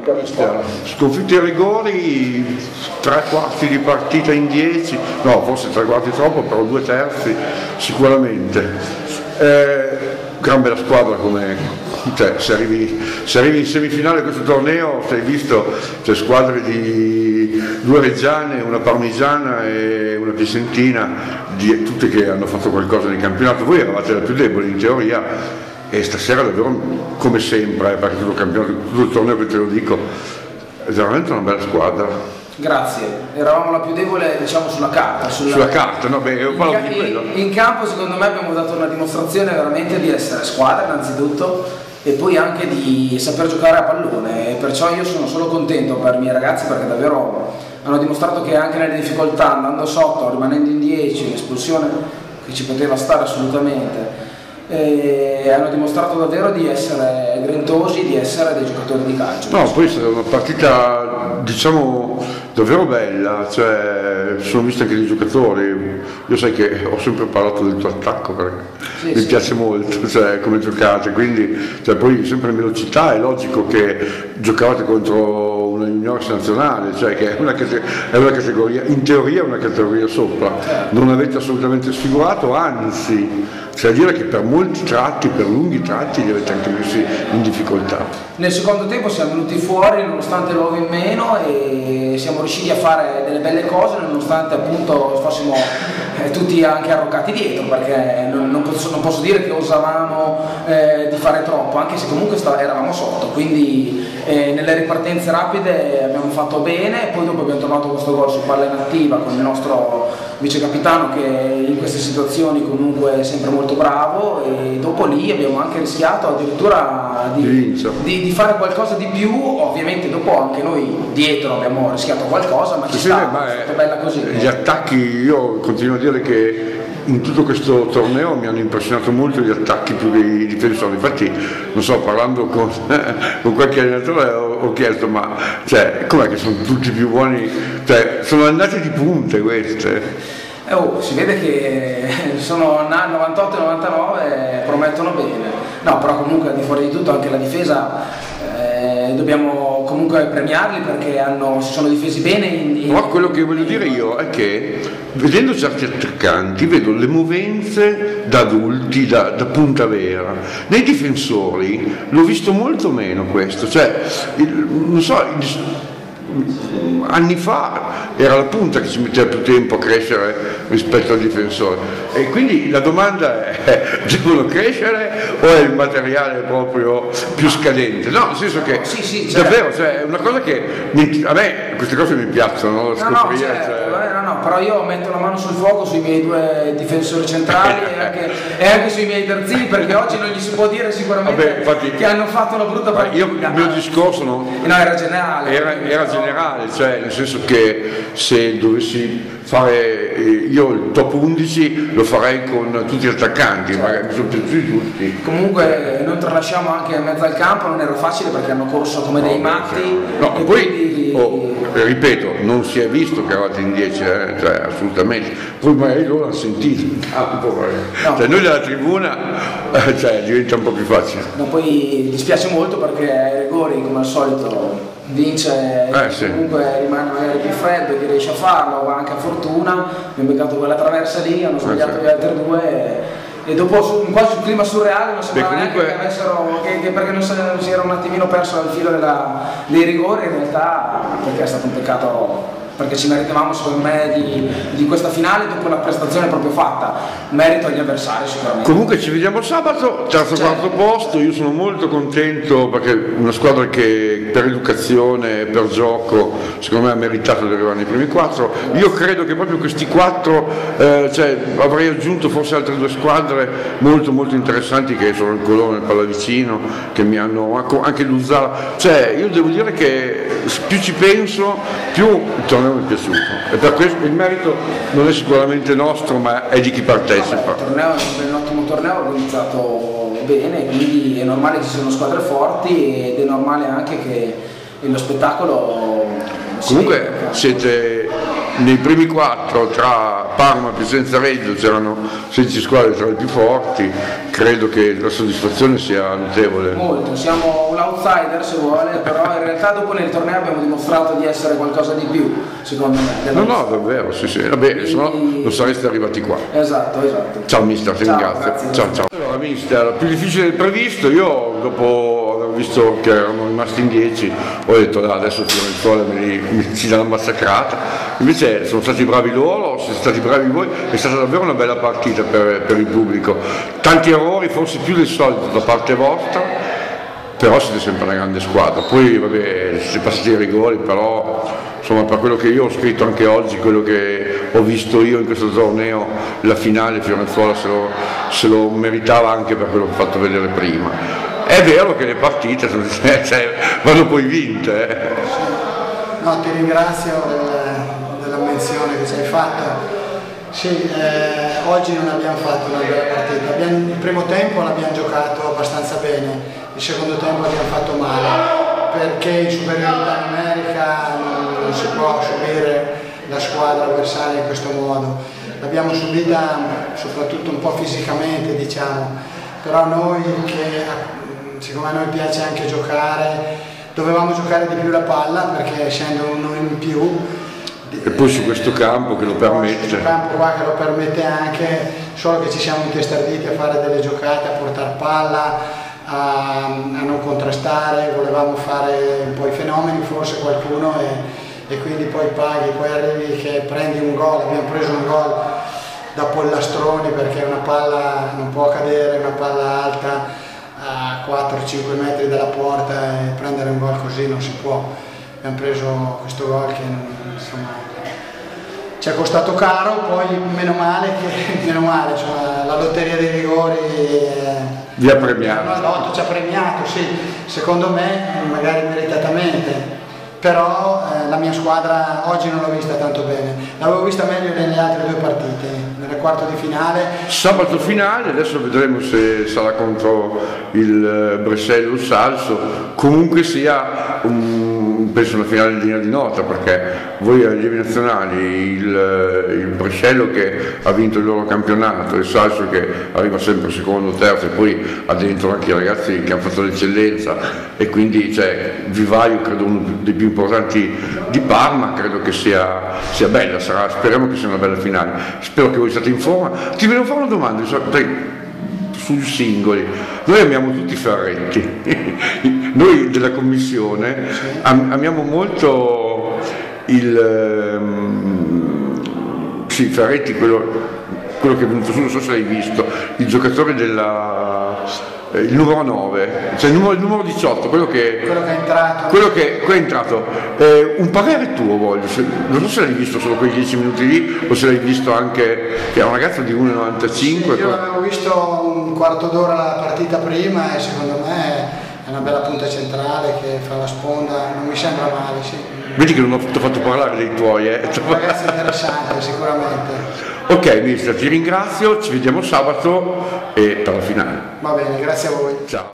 sconfitte ai rigori, 3/4 di partita in 10, no forse 3/4 troppo, però 2/3 sicuramente. Gran bella squadra, cioè, se arrivi in semifinale questo torneo, sei visto, c'è squadre di 2 reggiane, una parmigiana e una piacentina, tutte che hanno fatto qualcosa nel campionato. Voi eravate la più debole in teoria e stasera davvero, come sempre, perché tutto il torneo che te lo dico, è veramente una bella squadra. Grazie, eravamo la più debole, diciamo, sulla carta. Sulla carta, no? Beh, io parlo di quello. In campo secondo me abbiamo dato una dimostrazione veramente di essere squadra innanzitutto e poi anche di saper giocare a pallone, e perciò io sono solo contento per i miei ragazzi, perché davvero hanno dimostrato che anche nelle difficoltà, andando sotto, rimanendo in 10, l'espulsione che ci poteva stare assolutamente, hanno dimostrato davvero di essere grintosi, di essere dei giocatori di calcio. No, poi è stata una partita, diciamo, davvero bella, cioè sono visto anche dei giocatori. Io sai che ho sempre parlato del tuo attacco perché mi piace molto, cioè, come giocate, quindi cioè, poi sempre in velocità. È logico che giocavate contro una juniores nazionale, cioè che è una categoria, in teoria è una categoria sopra, non avete assolutamente sfigurato, anzi c'è da dire che per molti tratti, per lunghi tratti li avete anche messi in difficoltà. Nel secondo tempo siamo venuti fuori nonostante l'uovo in meno e siamo riusciti a fare delle belle cose nonostante appunto fossimo tutti anche arroccati dietro, perché non posso dire che osavamo di fare troppo, anche se comunque eravamo sotto, quindi nelle ripartenze rapide abbiamo fatto bene, poi dopo abbiamo trovato questo gol su palla inattiva con il nostro vice capitano che in queste situazioni comunque è sempre molto bravo, e dopo lì abbiamo anche rischiato addirittura di fare qualcosa di più. Ovviamente dopo anche noi dietro abbiamo rischiato qualcosa, ma ci sta, è stata bella così. Gli attacchi, io continuo a dire che in tutto questo torneo mi hanno impressionato molto gli attacchi più dei difensori. Infatti, non so, parlando con qualche allenatore ho chiesto, ma cioè, com'è che sono tutti più buoni? Cioè, sono andate di punte queste. Si vede che sono 98 e 99, promettono bene. No, però comunque al di fuori di tutto anche la difesa dobbiamo comunque premiarli perché si sono difesi bene. Ma quello che voglio dire io è che vedendo certi attaccanti vedo le movenze da adulti, da punta vera. Nei difensori l'ho visto molto meno questo, cioè non so, anni fa era la punta che ci metteva più tempo a crescere rispetto al difensore, e quindi la domanda è: devono crescere o è il materiale proprio più scadente? No, nel senso che sì, davvero, cioè, è una cosa che a me queste cose mi piacciono, no? No, però io metto la mano sul fuoco sui miei 2 difensori centrali e anche sui miei terzini, perché oggi non gli si può dire sicuramente che hanno fatto una brutta partita. Il mio discorso no, era generale. Era generale, cioè nel senso che se dovessi fare io il top 11 lo farei con tutti gli attaccanti, magari mi sono piaciuti tutti. Comunque non tralasciamo anche in mezzo al campo, non era facile perché hanno corso come dei matti. No, e poi ripeto, non si è visto che eravate in 10, cioè, assolutamente, poi magari loro hanno sentito, cioè noi dalla tribuna cioè, diventa un po' più facile. No, poi dispiace molto perché ai rigori come al solito vince, comunque rimane magari più freddo, chi riesce a farlo, va anche a fortuna. Abbiamo beccato quella traversa lì, hanno sbagliato gli altri 2 e dopo quasi un clima surreale, non sembrava neanche che avessero, perché non si era un attimino perso al filo dei rigori, in realtà perché è stato un peccato, perché ci meritavamo secondo me di questa finale dopo una prestazione proprio fatta, merito agli avversari sicuramente. Comunque ci vediamo sabato, terzo quarto posto, io sono molto contento perché una squadra che per educazione, per gioco, secondo me ha meritato di arrivare nei primi 4, io credo che proprio questi 4, cioè, avrei aggiunto forse altre 2 squadre molto molto interessanti che sono il Colone e il Pallavicino, che mi hanno anche l'Uzzara, cioè io devo dire che più ci penso più il torneo mi è piaciuto, e per questo il merito non è sicuramente nostro ma è di chi partecipa. Il torneo è un ottimo torneo, organizzato bene, quindi è normale che ci siano squadre forti ed è normale anche che lo spettacolo comunque siete nei primi 4 tra Parma, Piacenza e Reggio c'erano 16 squadre tra le più forti, credo che la soddisfazione sia notevole. Molto, siamo un outsider se vuole, però in realtà dopo nel torneo abbiamo dimostrato di essere qualcosa di più, secondo me. No, davvero, sì, vabbè, se no non sareste arrivati qua. Esatto. Ciao mister, ti ringrazio. Ciao. Allora mister, più difficile del previsto, io dopo aver visto che erano rimasti in 10 ho detto adesso Fiorenzuola ci dà una massacrata, invece sono stati bravi loro, siete stati bravi voi, è stata davvero una bella partita per il pubblico, tanti errori forse più del solito da parte vostra, però siete sempre una grande squadra, poi vabbè siete passati ai rigori, però insomma per quello che io ho scritto anche oggi, quello che ho visto io in questo torneo, la finale Fiorenzuola se lo meritava anche per quello che ho fatto vedere prima. È vero che le partite vanno poi vinte. No, ti ringrazio della menzione che ci hai fatto. Sì, oggi non abbiamo fatto una bella partita. Il primo tempo l'abbiamo giocato abbastanza bene, il secondo tempo abbiamo fatto male, perché in superiorità numerica non si può subire la squadra avversaria in questo modo. L'abbiamo subita soprattutto un po' fisicamente, diciamo, però noi siccome a noi piace anche giocare, dovevamo giocare di più la palla perché essendo uno in più e poi su questo campo che lo permette, questo campo qua che lo permette anche, solo che ci siamo intestarditi a fare delle giocate, a portare palla, a non contrastare, volevamo fare un po' i fenomeni forse qualcuno e quindi poi paghi, poi arrivi che prendi un gol, abbiamo preso un gol da pollastroni perché una palla non può cadere, una palla alta a 4-5 metri dalla porta e prendere un gol così non si può. Abbiamo preso questo gol che insomma ci è costato caro, poi meno male, cioè, la lotteria dei rigori vi ha premiato. Ci ha premiato, sì, secondo me magari meritatamente. Però la mia squadra oggi non l'ho vista tanto bene, l'avevo vista meglio nelle altre 2 partite, nelle quarto di finale. Sabato finale, adesso vedremo se sarà contro il Brescello o il Salso, comunque sia penso una finale digna di nota, perché voi allievi nazionali, il Brescello che ha vinto il loro campionato, il Salso che arriva sempre secondo o terzo e poi ha dentro anche i ragazzi che hanno fatto l'eccellenza e quindi vivaio credo uno dei più importanti di Parma, credo che sia bella, speriamo che sia una bella finale, spero che voi siate in forma. Ti volevo fare una domanda sui singoli, noi amiamo tutti Ferretti, noi della commissione amiamo molto Ferretti, quello che è venuto su, non so se l'hai visto, il giocatore il numero 9, cioè il numero 18, quello che è entrato. Un parere tuo voglio, non so se l'hai visto solo quei 10 minuti lì o se l'hai visto anche, che è un ragazzo di 1,95. Io avevo visto un quarto d'ora la partita prima e secondo me è una bella punta centrale che fa la sponda, non mi sembra male, sì. Vedi che non ho fatto parlare dei tuoi, Un ragazzo interessante sicuramente. Ok mister, ti ringrazio, ci vediamo sabato e per la finale. Va bene, grazie a voi. Ciao.